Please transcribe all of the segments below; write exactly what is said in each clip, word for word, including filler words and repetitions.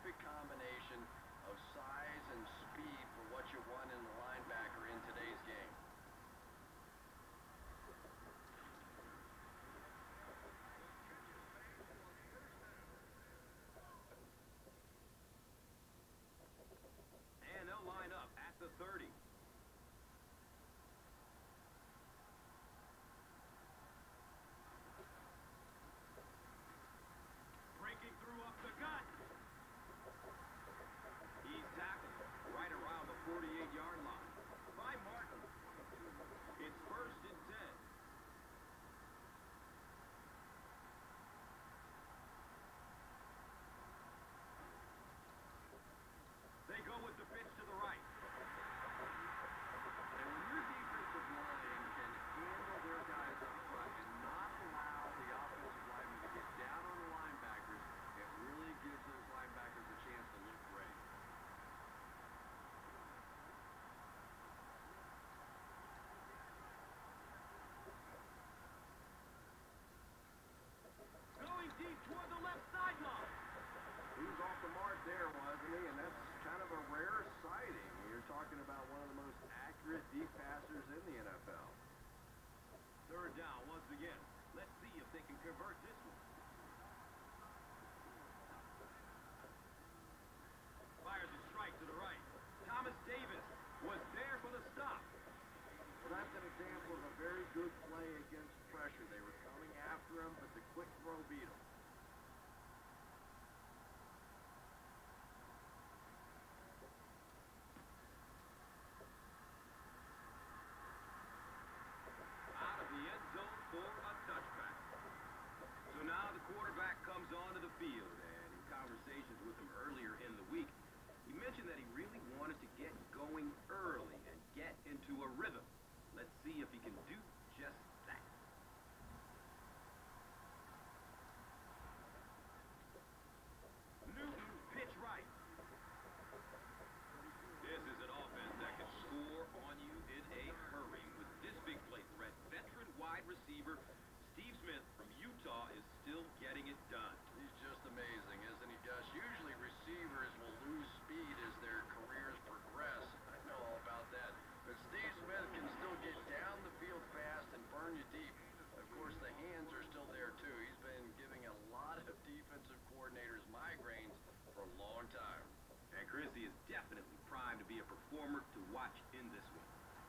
perfect combination of size and speed for what you want in the linebacker in today's game. And they'll line up at the thirty. Breaking through up the gut. He's tackled right around the forty-eight yard line by Martin. It's first and ten. They go with the pitch to the right. And when your defensive line can handle their guys up front and not allow the offensive linemen to get down on the linebackers, it really gives those linebackers a chance to look great. Going deep toward the left sideline. He was off the mark there, wasn't he? And that's kind of a rare sighting. You're talking about one of the most accurate deep passers in the N F L. Third down once again. Let's see if they can convert this one. Fires a strike to the right. Thomas Davis was there for the stop. Well, that's an example of a very good play against pressure. They were coming after him, but the quick throw beat him. Out of the end zone for a touchback. So now the quarterback comes onto the field, and in conversations with him earlier in the week, he mentioned that he really wanted to get going early and get into a rhythm. Let's see if he can do just that. Newton, pitch right. This is an offense that can score on you in a hurry. With this big play threat, veteran wide receiver Steve Smith from Utah is still getting it done. He's just amazing, isn't he, Gus? Usually receivers will lose speed as their careers progress. I know all about that. But Steve Smith can still get down the field fast and burn you deep. Of course, the hands are still there, too. He's been giving a lot of defensive coordinators migraines for a long time. And Chrissy is definitely primed to be a performer to watch in this one.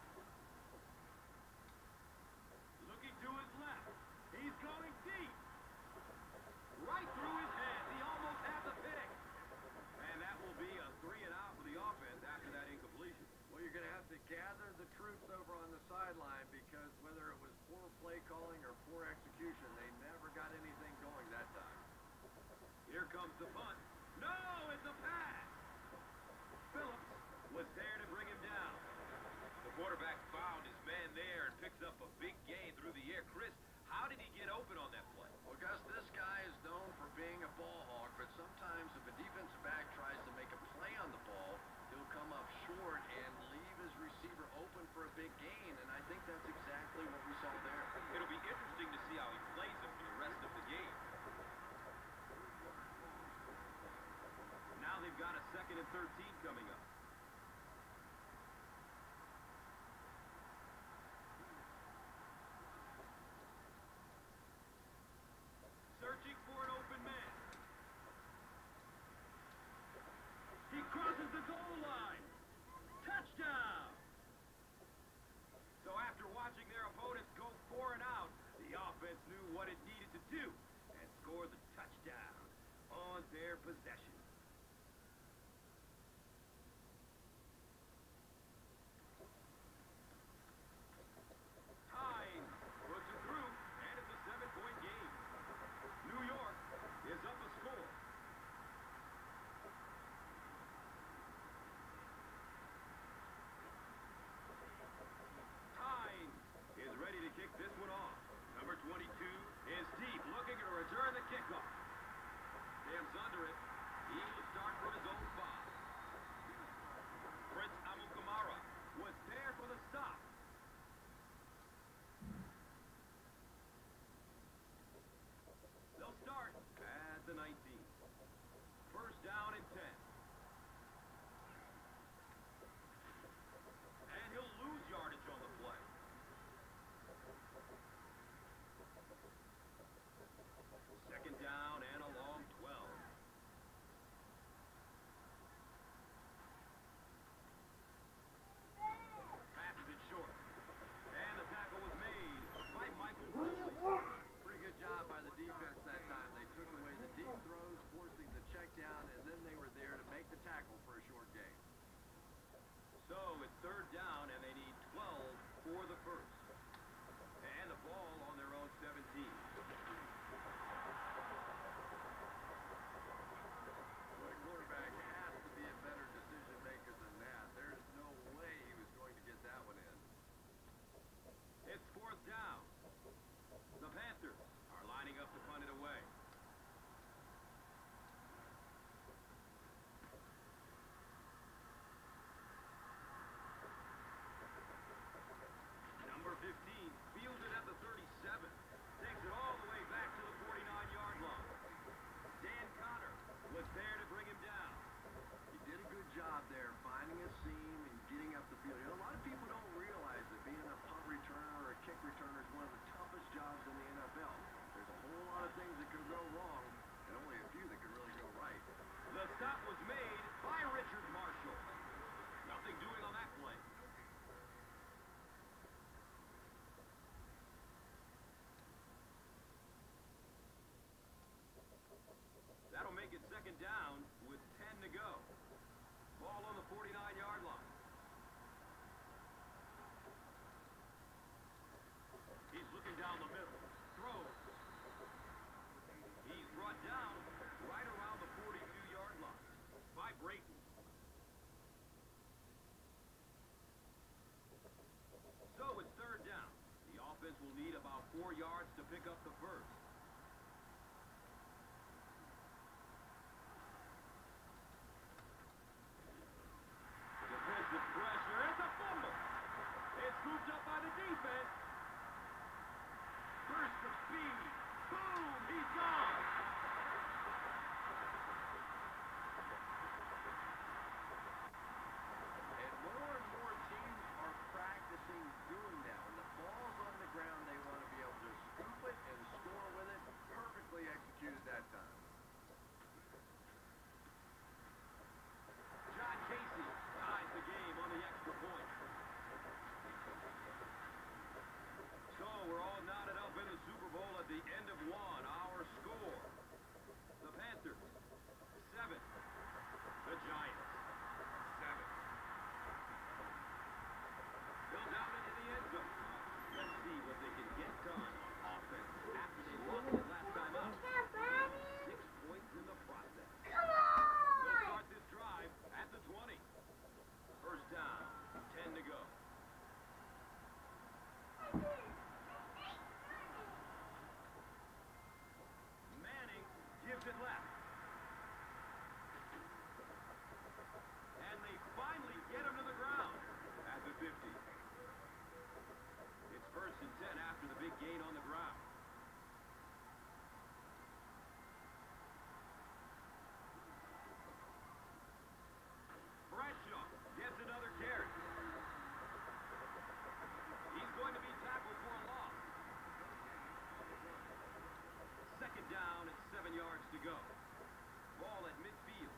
Looking to his left. He's going deep. Right through his hands. He almost had the pick. And that will be a three and out for the offense after that incompletion. Well, you're going to have to gather the troops over on the sideline because whether it was poor play calling or poor execution, they never got anything going that time. Here comes the punt. No, it's a pass. Phillips was there to bring him down. The quarterback found his man there and picks up a big gain through the air. Chris, how did he get open on that play? Well, Gus, this guy is known for being a ball hawk, but sometimes if a defensive back tries to make a play on the ball, he'll come up short and leave his receiver open for a big gain, and I think that's exactly what we saw there. It'll be interesting to see how he plays him for the rest of the game. Now they've got a second and thirteen coming up. Searching for an open man. He crosses the goal line. Touchdown! So after watching their opponents go four and out, the offense knew what it needed to do and score the touchdown on their possession. Hines puts it through, and it's a seven-point game. New York is up a score. Hines is ready to kick this one off. Number twenty-two is deep, looking to return the kickoff. Stamps under it. He So it's third down, and they need twelve for the first. And the ball on their own seventeen. Well, a quarterback has to be a better decision maker than that. There's no way he was going to get that one in. It's fourth down. The Panthers are lining up to punt it away. Number fifteen, fielded at the thirty-seven. Takes it all the way back to the forty-nine-yard line. Dan Connor was there to bring him down. He did a good job there, finding a seam and getting up the field. You know, a lot of people don't realize that being a punt returner or a kick returner is one of the toughest jobs in the N F L. There's a whole lot of things that could go wrong, and only a few that could really go right. The stop was made by Richard Marshall. Nothing doing on that play. That'll make it second down with ten to go. Ball on the forty-nine-yard line. He's looking down the middle. Throws. He's brought down right around the forty-two-yard line by Brayton. So it's third down. The offense will need about four yards to pick up the first. Defensive pressure. It's a fumble. It's scooped up by the defense. Burst of speed. Boom! He's gone. And more and more teams are practicing doing that. When the ball's on the ground, they want to be able to scoop it and score with it. Perfectly executed that time. John Casey ties the game on the extra point. So we're all knotted up in the Super Bowl at the end of one. Our score. The Panthers, seven. The Giants, seven. They'll down into the end zone. Let's see what they can get done on offense after they lost it last time out. Six points in the process. They'll start this drive at the twenty. First down, ten to go. Manning gives it left. And they finally get him to the ground at the fifty. It's first and ten after the big gain on the ground. Bradshaw gets another carry. He's going to be tackled for a loss. Second down and seven yards to go. Ball at midfield.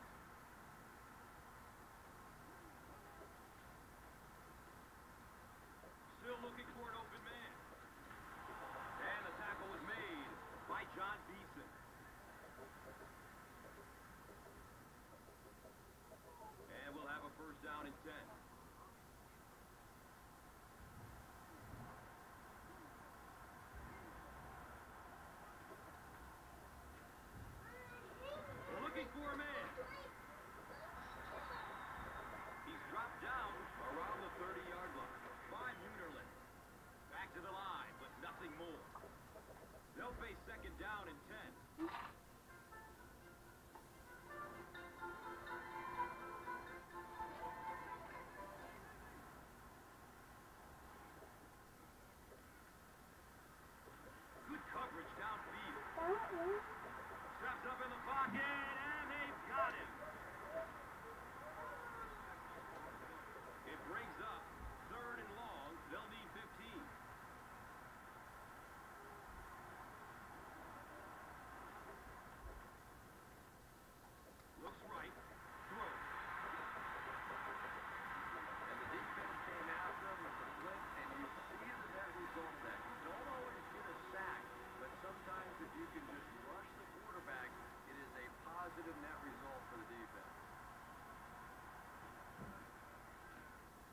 Still looking for an open man. And the tackle was made by John Beeson. And we'll have a first down and ten. We're looking for a man. He's dropped down around the thirty-yard line by Munerlin. Back to the line, but nothing more. They'll face second down and ten. Good coverage downfield. Steps up in the pocket, and they've got him. It brings up third and long. They'll need fifteen. Looks right. Throws. And the defense came after him with the blitz, and you see the net result of that. You don't always get a sack, but sometimes if you can just rush the quarterback, it is a positive net result for the defense.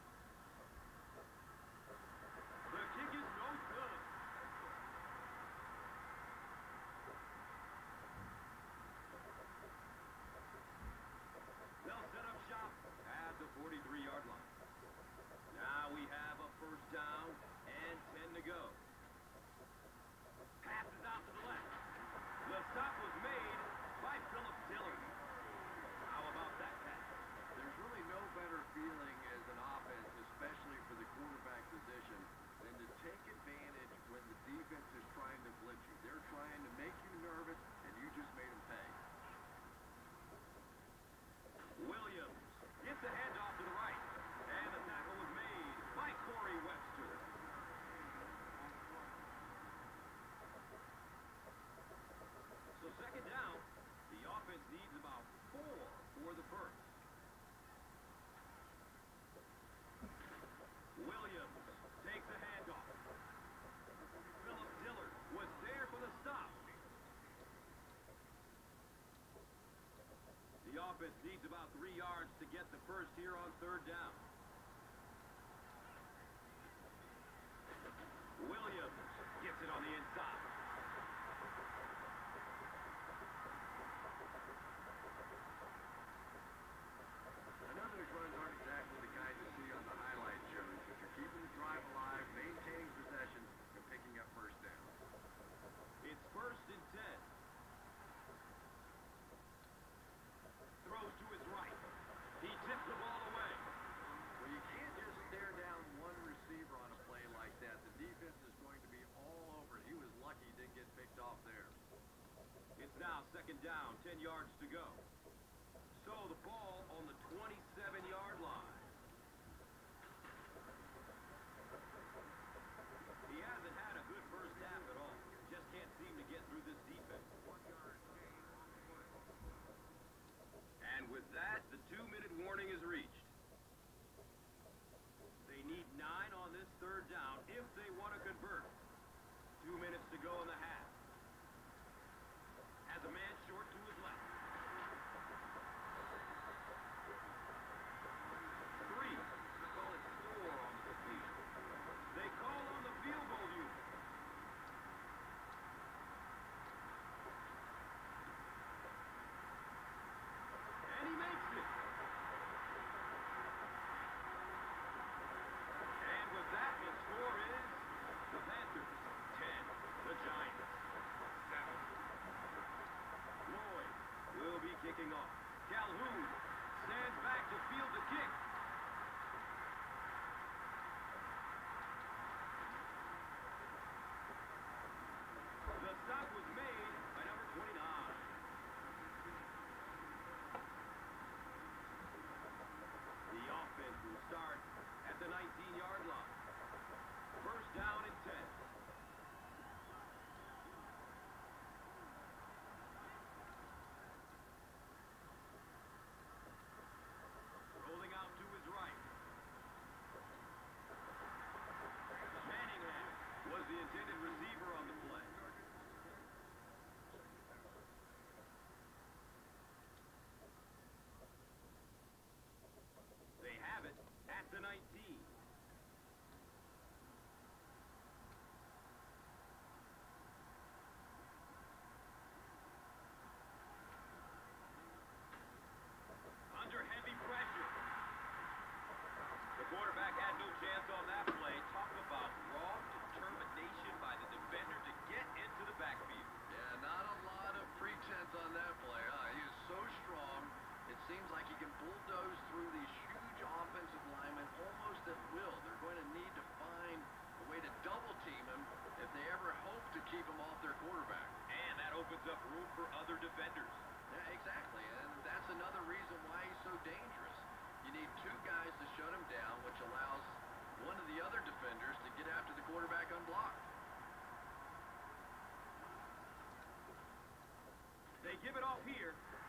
of the first. Williams takes a handoff. Philip Dillard was there for the stop. The offense needs about three yards to get the first here on third down. Williams gets it on the inside. I know those runs aren't exactly the kind you see on the highlight shows, but you're keeping the drive alive, maintaining possession, and picking up first down. It's first and ten. Throws to his right. He tips the ball away. Well, you can't just stare down one receiver on a play like that. The defense is going to be all over. He was lucky he didn't get picked off there. It's now second down, ten yards to go. So the ball on the twenty-seven-yard line. He hasn't had a good first half at all. Just can't seem to get through this defense. And with that, the two-minute warning is reached. They need nine on this third down if they want to convert. Two minutes to go in the half. Has a man short to his left. Three. They call it four on the completion. They call on the field goal unit. And he makes it. And with that, the score is the Panthers ten, the Giants seven. Lloyd will be kicking off. Calhoun stands back to field the kick. The stop was made by number twenty-nine. The offense will start at the nineteen-yard line. First down and ten. Rolling out to his right. Manningham was the intended receiver on the play. They have it at the nineteen. Under heavy pressure. The quarterback had no chance on that play. Talk about raw determination by the defender to get into the backfield. Yeah, not a lot of pretense on that play. Huh? He is so strong, it seems like he can bulldoze through these huge offensive linemen almost at will. They're going to need to find a way to double-team him if they ever hope to keep him off their quarterback. And that opens up room for other defenders. Yeah, exactly, and that's another reason why he's so dangerous. You need two guys to shut him down, which allows one of the other defenders to get after the quarterback unblocked. They give it off here.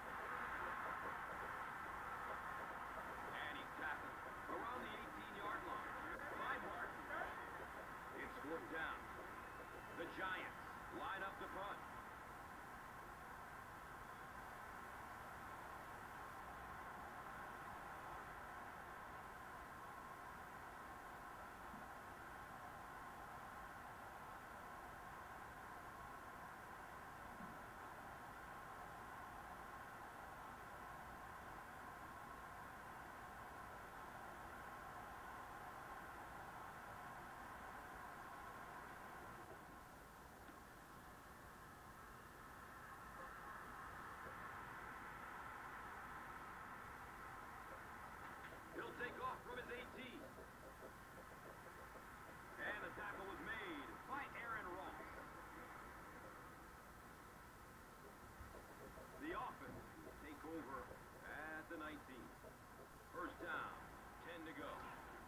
And he's tackled around the eighteen-yard line by Martin. It's fourth down. The Giants line up to punt. Take off from his eighteen. And the tackle was made by Aaron Ross. The offense will take over at the nineteen. First down, ten to go.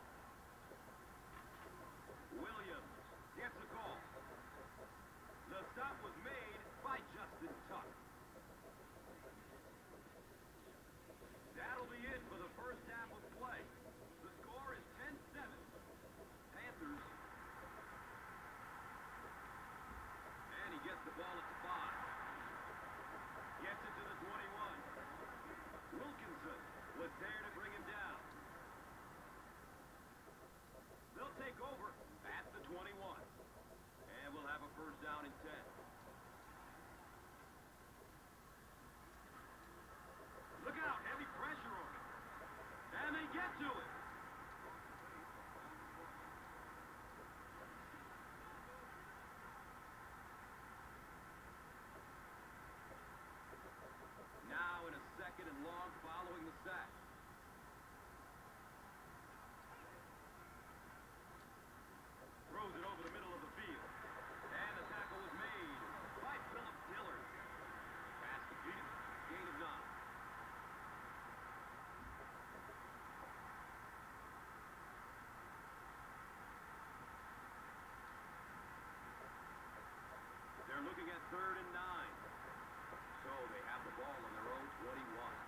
Williams gets the call. The stop was made by Justin Tuck. at third and nine. So they have the ball on their own twenty-one.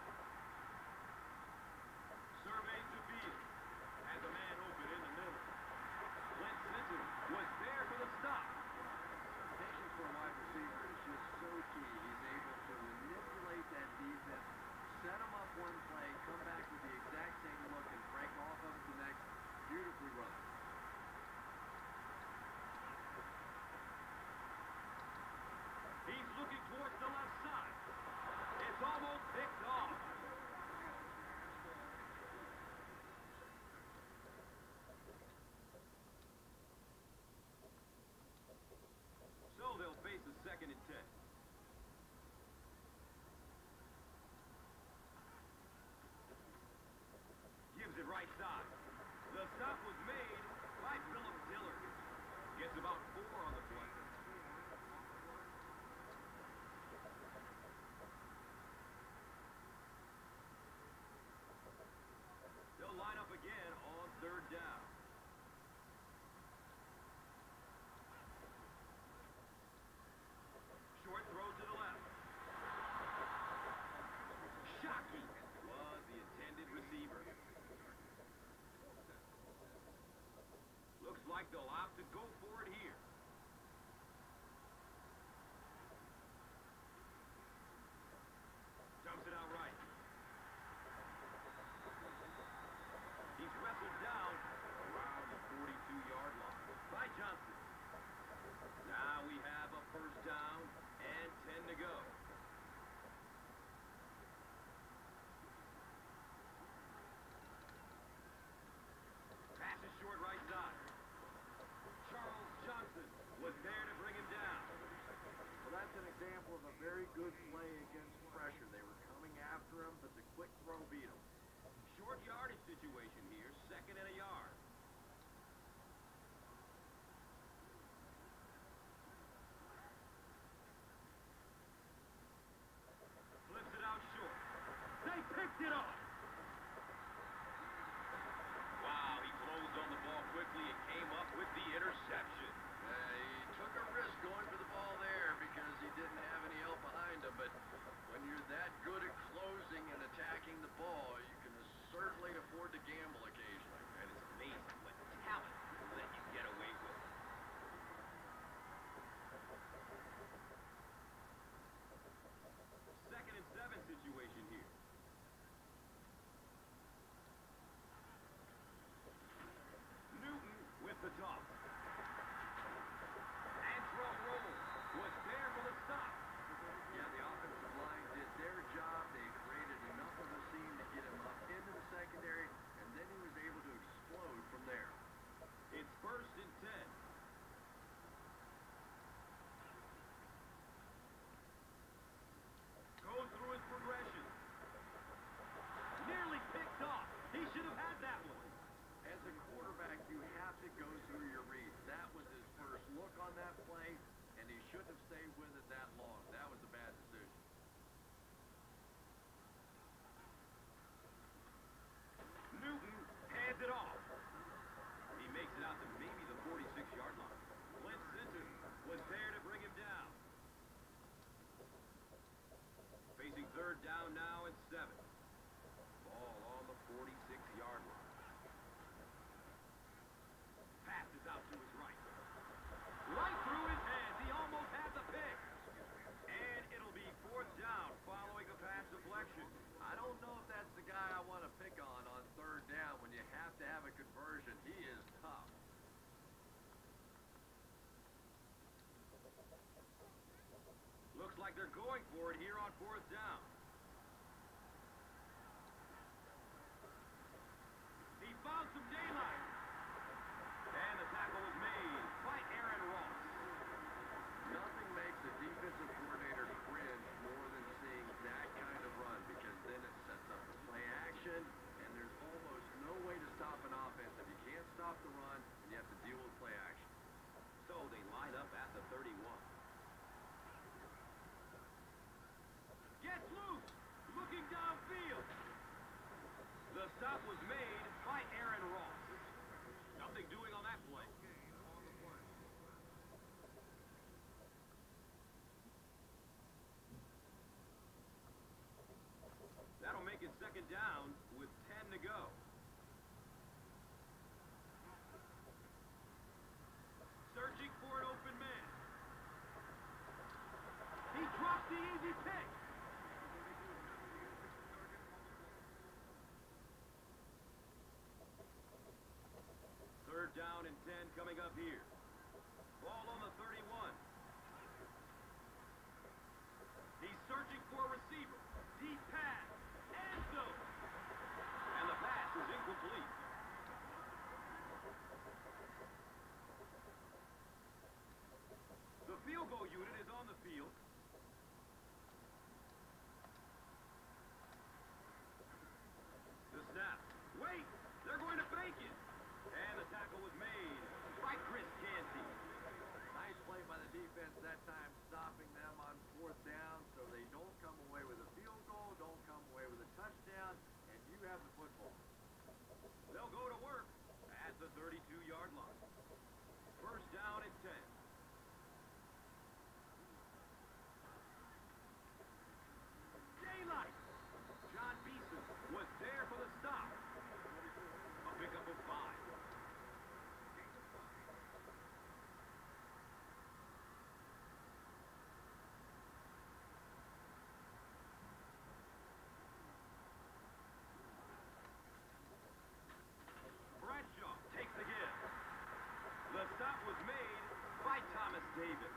Survey to field. Has a man open in the middle. Clint Simpson was there for the stop. Patience for a wide receiver is just so key. He's able to manipulate that defense, set them up one play, come back with the exact same look, and break off of it the next. Beautifully run. He's looking towards the left side. It's almost picked off. So they'll face a second and ten. Gives it right side. The stop was made by Phillip Dillard. Gets about four on the play. They'll line up again on third down. Short throw to the left. Shockey was the intended receiver. Looks like they'll opt to go for it here. Dumps it out right. He's wrestled down around the forty-two-yard line by Johnson. Now we have a first down and ten to go. Pass is short right side. Charles Johnson was there to bring him down. Well, that's an example of a very good play against pressure. They were coming after him, but the quick throw beat him. Short yardage situation here, second and a yard. Flips it out short. They picked it up. Wow, he closed on the ball quickly and came up with the interception. Uh, he took a risk going for the ball there because he didn't have any help behind him, but when you're that good at closing and attacking the ball, you can certainly afford to gamble occasionally. And it's amazing what talent will let you get away with. Second and seven situation here. Newton with the toss. Antrell Roll was there for the stop. Yeah, the offensive line did their job. They created enough of a seam to get him up into the secondary, and then he was able to explode from there. It's first and ten. Goes through his progression. Nearly picked off. He should have had that one. As a quarterback, you have to go through your reads. That was his first look on that play, and he shouldn't have stayed with it that long. That was a bad decision. Newton hands it off. He makes it out to maybe the forty-six-yard line. Clint Simpson was there to bring him down. Facing third down now and seven. Ball on the forty-six-yard line. Pass is out to his right. Right through his hands. He almost had the pick. And it'll be fourth down following a pass deflection. I don't know if that's the guy I want to pick on on third down when you have to have a conversion. He is tough. Looks like they're going for it here on fourth down. He found some daylight. And the tackle was made by Aaron Ross. Nothing makes a defensive coordinator cringe more than seeing that kind of run, because then it sets up the play action, and there's almost no way to stop an offense if you can't stop the run and you have to deal with play action. So they line up at the thirty-one. Gets loose, looking downfield. The stop was made by Aaron Ross. Nothing doing on that play. the easy pick. Third down and ten coming up here. Ball on the thirty-one. He's searching for a receiver. Deep pass. End zone. And the pass is incomplete. The field goal unit is on the field. The snap. Wait! They're going to fake it. And the tackle was made by Chris Canty. Nice play by the defense that time, stopping them on fourth down so they don't come away with a field goal, don't come away with a touchdown, and you have the football. They'll go to work at the thirty-two-yard line. First down and ten. Daylight. John Beeson was there for the stop. A pickup of five. Bradshaw takes the give. The stop was made by Thomas Davis.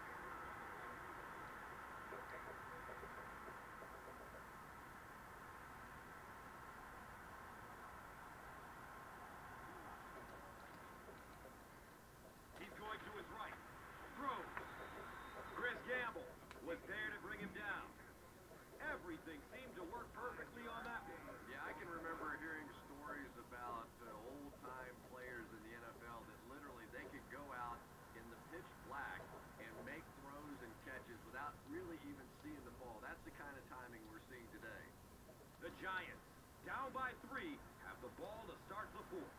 He's going to his right. Throws. Chris Gamble was there to bring him down. Everything seemed to work perfectly on that one. Yeah, I can remember hearing stories about uh, old-time players in the N F L that literally they could go out in the pitch black and make throws and catches without really even seeing the ball. That's the kind of timing we're seeing today. The Giants, down by three, have the ball to start the fourth.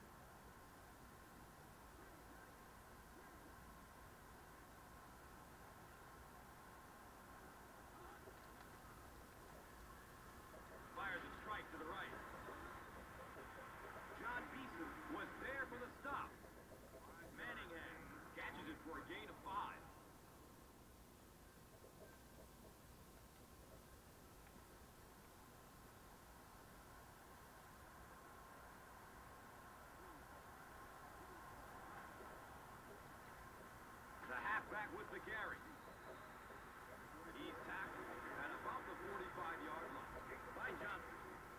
Fires a strike to the right. John Beeson was there for the stop. Manningham catches it for a gain of five. The halfback with the carry. He's tackled at about the forty-five-yard line by Johnson.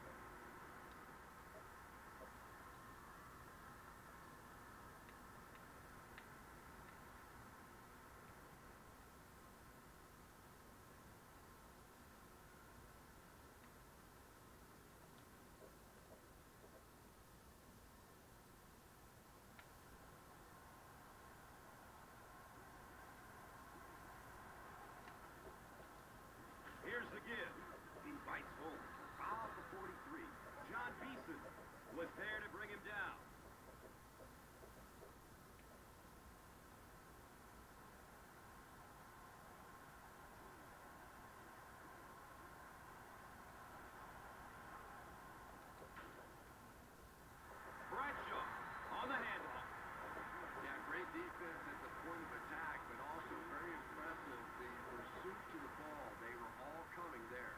Here's the give. He bites home. Foul at the forty-three. John Beeson was there to bring him down. Bradshaw on the handoff. Yeah, great defense at the point of attack, but also very impressive the pursuit to the ball. They were all coming there.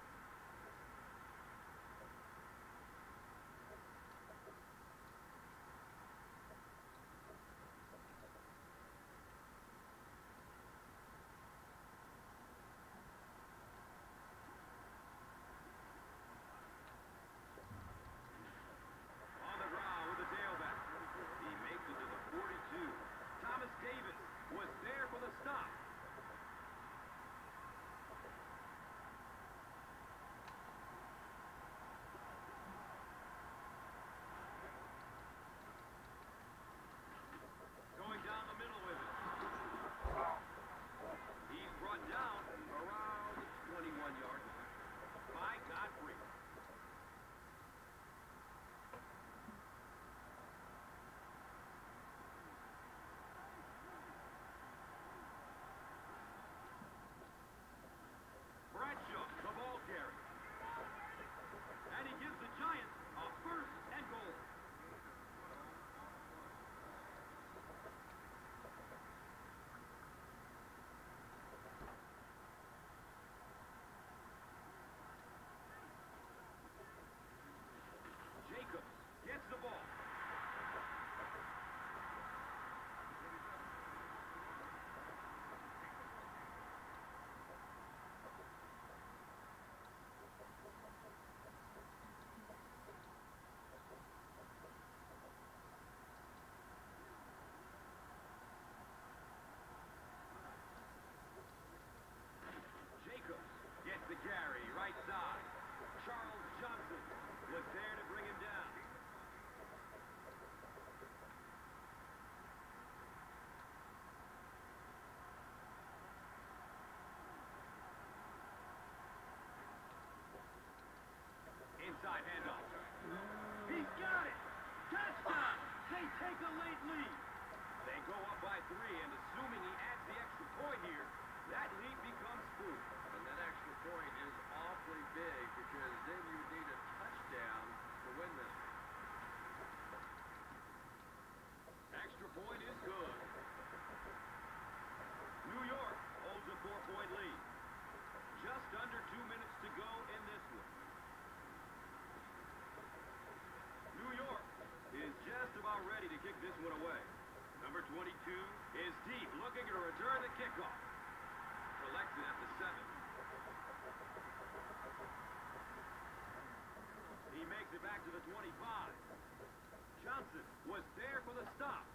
On the ground with the tailback. He makes it to the forty-two. Thomas Davis was there for the stop. Going down the middle with it. He's brought down around the twenty-one-yard line by Godfrey. Bradshaw, the ball carrier. And he gives the Giants a first and goal. outside handoff. He's got it. Touchdown. They take a late lead. They go up by three, and assuming he adds the extra point here, that lead becomes four. And that extra point is awfully big because then you need a touchdown to win this one. Extra point is good. New York holds a four-point lead. Just under two minutes to go in this one. New York is just about ready to kick this one away. Number twenty-two is deep, looking to return the kickoff. Collects it at the seven. He makes it back to the twenty-five. Johnson was there for the stop.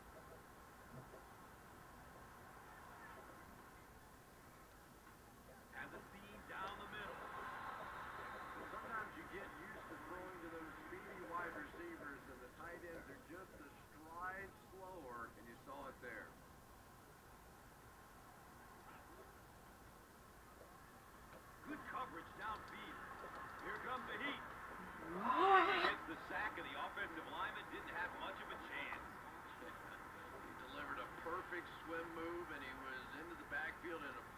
Has a seam down the middle. Well, sometimes you get used to throwing to those speedy wide receivers, and the tight ends are just a stride slower, and you saw it there. Good coverage downfield. Here comes the heat. Gets the sack, and the offensive lineman didn't have much of a chance. He delivered a perfect swim move, and he was into the backfield in a